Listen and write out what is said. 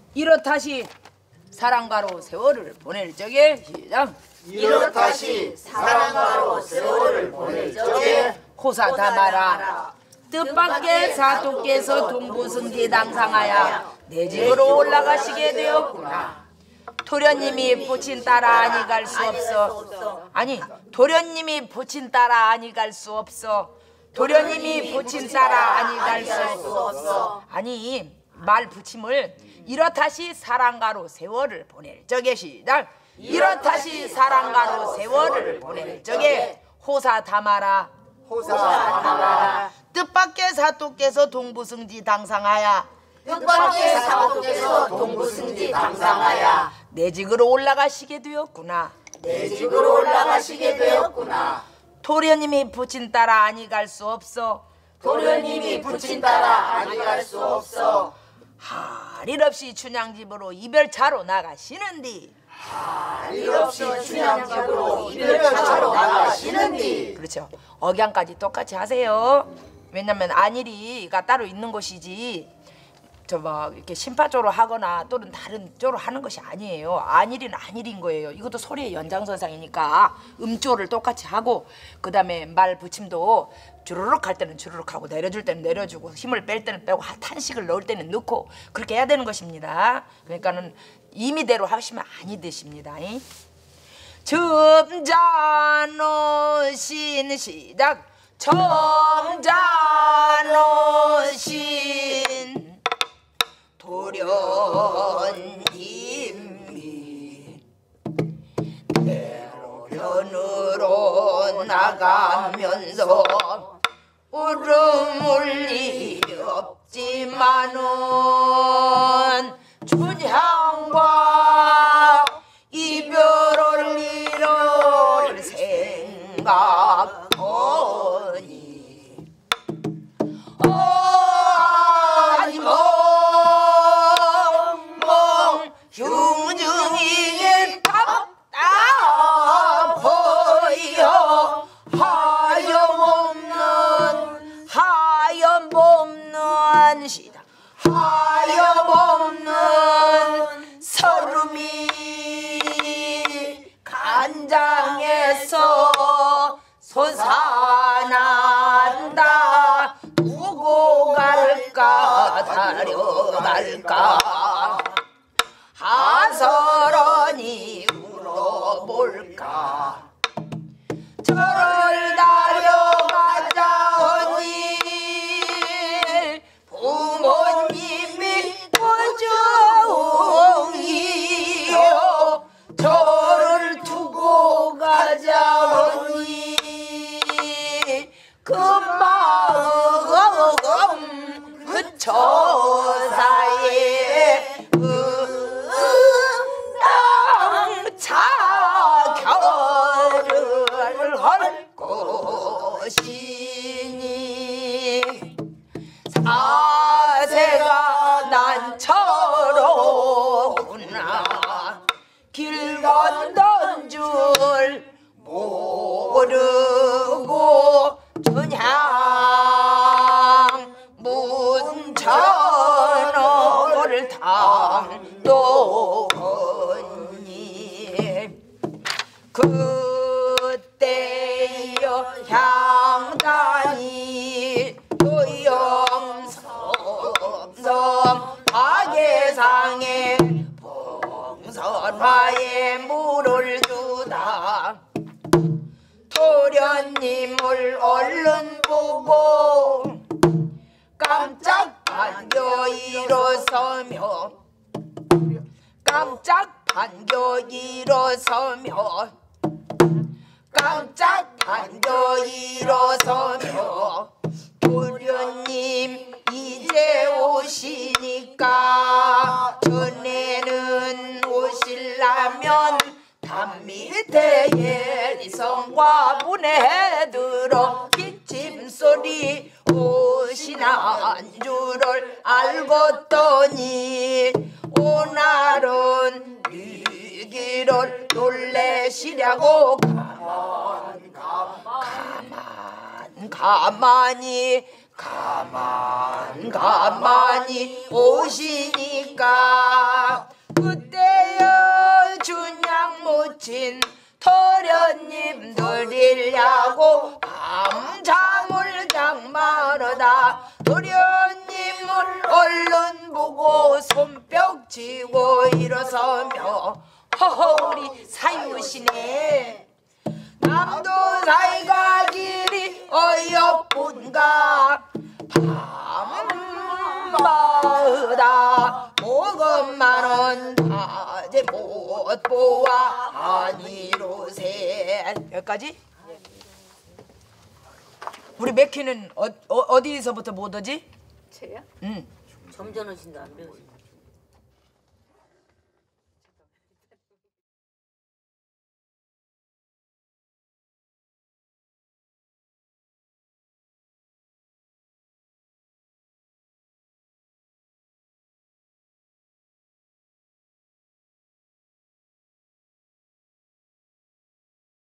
이렇다시 사랑가로 세월을 보낼 적에 시작. 이렇다시 사랑가로 세월을 보낼 적에 호사다마라 뜻밖의 사토께서 동부승지 당상하여 내 집으로 올라가시게 되었구나. 도련님이 부친 따라 아니 갈 수 없어. 아니 도련님이 부친 따라 아니 갈 수 없어. 도련님이 부친 따라 아니 갈 수 없어. 아니 말 붙임을 이렇다시 사랑가로 세월을 보낼 적에 시작. 이렇다시 사랑가로 세월을 보낼 적에 호사다마라 호사다마라 뜻밖의 사토께서 동부승지 당상하여 뜻밖의 사토께서 동부승지 당상하여 내 집으로 올라가시게 되었구나. 내 집으로 올라가시게 되었구나. 도련님이 부친 따라 아니 갈 수 없어. 도련님이 부친 따라 아니 갈 수 없어. 할 일 없이 춘향집으로 이별차로 나가시는디. 할 일 없이 춘향집으로 이별차로 나가시는디. 그렇죠. 억양까지 똑같이 하세요. 왜냐면 안일이가 따로 있는 곳이지 저 막 이렇게 심파조로 하거나 또는 다른 조로 하는 것이 아니에요. 안일이는 안일인 거예요. 이것도 소리의 연장선상이니까 음조를 똑같이 하고 그다음에 말 붙임도 주르륵 할 때는 주르륵 하고 내려줄 때는 내려주고 힘을 뺄 때는 빼고 탄식을 넣을 때는 넣고 그렇게 해야 되는 것입니다. 그러니까는 임의대로 하시면 아니 되십니다. 점자노신 시작. 점자노신 도련님이 대로변으로 나가면서 울음을 일이 없지만은 춘향과 이별을 이룰 생각하니 아니 멍멍 흉증이 답답하여 하염없는 시다. 하염없는 서름이 간장에서 솟아난다. 두고 갈까 다려갈까 하서러니 물어볼까. 저를 다려가자 언니 부모님이 고정이요. 저를 두고 가자 언니 그 마음 그 처사에 차결을 할 것이니 사세가 난처로구나. 길 건넌 줄 모르고 춘향 문천어를 당도니 그때여 향단이 도영섬섬 박예상에 봉선화에 물을 주다. 도련님을 얼른 보고 깜짝 반겨 일어서며 깜짝 반겨 일어서며 깜짝 반겨 일어서며 도련님 이제 오시니까 전에는 오실라면 담 밑에 예리성과 문에 들어 기침소리 오시난 줄을 알고더니 오늘은 위기를 놀래시려고 가만히 가만히 오시니까 그때여 준양 모친 도련님 드리려고 밤잠을 장마르다 도련님을 얼른 보고 손뼉 치고 일어서며 허허 우리 사유시네 남도 사이가 길이 어여쁜가 밤마다 모금만은 다제 못 보아 아니로세. 여기까지? 우리 맥키는 어디서부터 못 오지? 제요? 응. 점잖으신데 안 배우시.